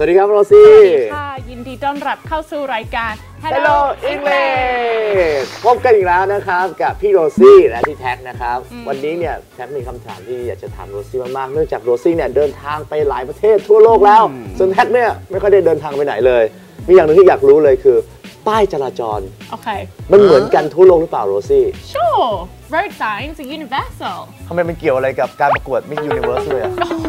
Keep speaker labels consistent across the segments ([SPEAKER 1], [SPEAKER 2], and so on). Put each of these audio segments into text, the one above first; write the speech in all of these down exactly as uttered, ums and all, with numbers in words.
[SPEAKER 1] วัสดีครับโรซี่
[SPEAKER 2] สวัสดีค่ะยินดีต้อนรับเข้าสู่รายการ
[SPEAKER 1] Hello English พบกันอีกแล้วนะครับกับพี่โรซี่และพี่แท็กนะครับวันนี้เนี่ยแท็กมีคำถามที่อยากจะถามโรซี่มากๆเนื่องจากโรซี่เนี่ยเดินทางไปหลายประเทศทั่วโลกแล้วส่วนแท็กเนี่ยไม่ค่อยได้เดินทางไปไหนเลยมีอย่างหนึ่งที่อยากรู้เลยคือป้ายจราจร
[SPEAKER 2] โอเค
[SPEAKER 1] มันเหมือนกันทั่วโลกหรือเปล่าโรซี่
[SPEAKER 2] Sure road signs are universal
[SPEAKER 1] ทำไมมันเกี่ยวอะไรกับการประกวด Miss Universe เลยอะ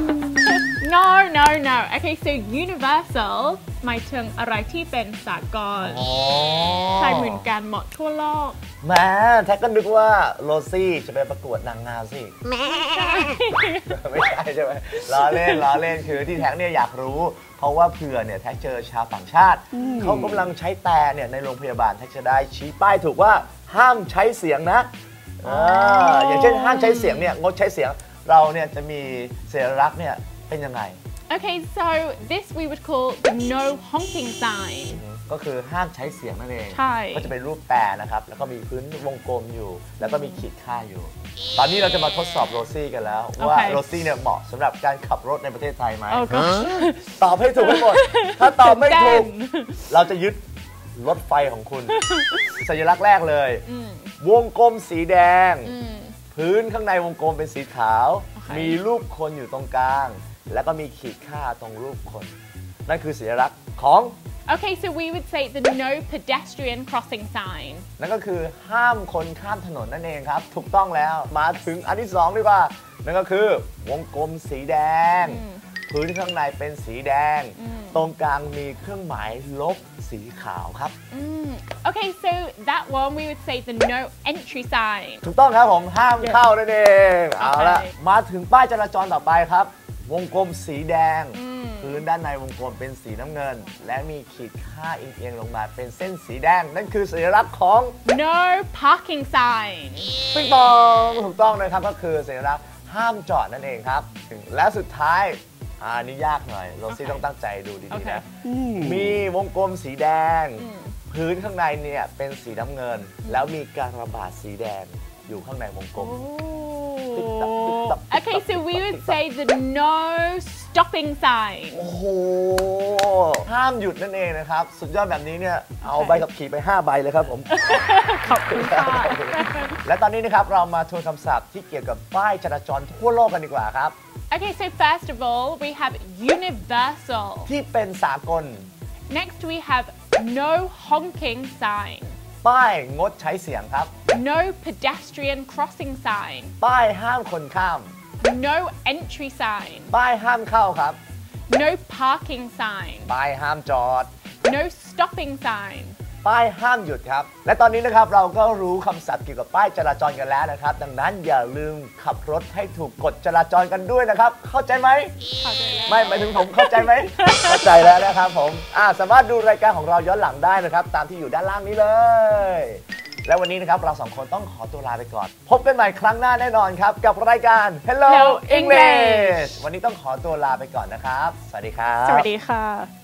[SPEAKER 2] No no no okay so universal หมายถึงอะไรที่เป็นสากลใช่เหมือนกันหมดทั่วโลก
[SPEAKER 1] แม่แท็กก็นึกว่าโรซี่จะไปประกวดนางงามสิแม่ไม่ใช่ใช่ไหมล้อเล่นล้อเล่นคือที่แท็กเนี่ยอยากรู้เพราะว่าเผื่อเนี่ยแท็กเจอชาวต่างชาติเขากำลังใช้แต่เนี่ยในโรงพยาบาลแท็กจะได้ชี้ป้ายถูกว่าห้ามใช้เสียงนะอย่างเช่นห้ามใช้เสียงเนี่ยงดใช้เสียงเราเนี่ยจะมีสัญลักษณ์เนี่ยเป็นยังไง
[SPEAKER 2] Okay so this we would call the no honking sign
[SPEAKER 1] ก็คือห้ามใช้เสียงนั่นเอง
[SPEAKER 2] ใช่
[SPEAKER 1] ก็จะเป็นรูปแต่นะครับแล้วก็มีพื้นวงกลมอยู่แล้วก็มีขีดค่าอยู่ตอนนี้เราจะมาทดสอบโรซี่กันแล้วว่าโรซี่เนี่ยเหมาะสำหรับการขับรถในประเทศไทยไหมตอบให้ถูกให้หมดถ้าตอบไม่ถูกเราจะยึดรถไฟของคุณสัญลักษณ์แรกเลยวงกลมสีแดงพื้นข้างในวงกลมเป็นสีขาวมีรูปคนอยู่ตรงกลางแล้วก็มีขีดค่าตรงรูปคนนั่นคือสัญลักษณ์ของ
[SPEAKER 2] Okay so we would say the no pedestrian crossing sign
[SPEAKER 1] นั่นก็คือห้ามคนข้ามถนนนั่นเองครับถูกต้องแล้วมาถึงอันที่สองดีกว่านั่นก็คือวงกลมสีแดงพื้นข้างในเป็นสีแดงตรงกลางมีเครื่องหมายลบสีขาวครับ
[SPEAKER 2] Okay so that one we would say the no entry sign
[SPEAKER 1] ถูกต้องครับผมห้ามเข้านั่นเองเอาละมาถึงป้ายจราจรต่อไปครับวงกลมสีแดงพื้นด้านในวงกลมเป็นสีน้ำเงินและมีขีดค่าเอียงๆลงมาเป็นเส้นสีแดงนั่นคือสัญลักษณ์ของ
[SPEAKER 2] no parking sign
[SPEAKER 1] ปิ๊งปองถูกต้องนะครับก็คือสัญลักษณ์ห้ามจอดนั่นเองครับและสุดท้ายอันนี้ยากหน่อยโรซี่ต้องตั้งใจดูดีๆนะมีวงกลมสีแดงพื้นข้างในเนี่ยเป็นสีน้ำเงินแล้วมีการระบาดสีแดงอยู่ข้างในวงกลม
[SPEAKER 2] Okay so we would say the no stopping sign
[SPEAKER 1] โอ้โหห้ามหยุดนั่นเองนะครับสุดยอดแบบนี้เนี่ยเอาใบขับขี่ไปห้าใบเลยครับผม
[SPEAKER 2] ขอบคุณค่ะ
[SPEAKER 1] และตอนนี้นะครับเรามาทวนคำศัพท์ที่เกี่ยวกับป้ายจราจรทั่วโลกกันดีกว่าครับ
[SPEAKER 2] Okay so first of all we have universal
[SPEAKER 1] ที่เป็นสากล
[SPEAKER 2] Next we have no honking sign
[SPEAKER 1] ป้ายงดใช้เสียงครับ
[SPEAKER 2] No pedestrian crossing sign
[SPEAKER 1] ป้ายห้ามคนข้าม
[SPEAKER 2] No entry sign
[SPEAKER 1] ป้ายห้ามเข้าครับ
[SPEAKER 2] No parking sign
[SPEAKER 1] ป้ายห้ามจอด
[SPEAKER 2] No stopping sign
[SPEAKER 1] ป้ายห้ามหยุดครับและตอนนี้นะครับเราก็รู้คำศัพท์เกี่ยวกับป้ายจราจรกันแล้วนะครับดังนั้นอย่าลืมขับรถให้ถูกกฎจราจรกันด้วยนะครับเข้าใจไหม
[SPEAKER 2] เข้าใจแล้ว
[SPEAKER 1] ไม่หมายถึงผมเข้าใจไหม เข้าใจแล้วนะครับผมอ่าสามารถดูรายการของเราย้อนหลังได้นะครับตามที่อยู่ด้านล่างนี้เลยและวันนี้นะครับเราสองคนต้องขอตัวลาไปก่อนพบกันใหม่ครั้งหน้าแน่นอนครับกับรายการ Hello English วันนี้ต้องขอตัวลาไปก่อนนะครับสวัสดีครับ
[SPEAKER 2] สวัสดีค่ะ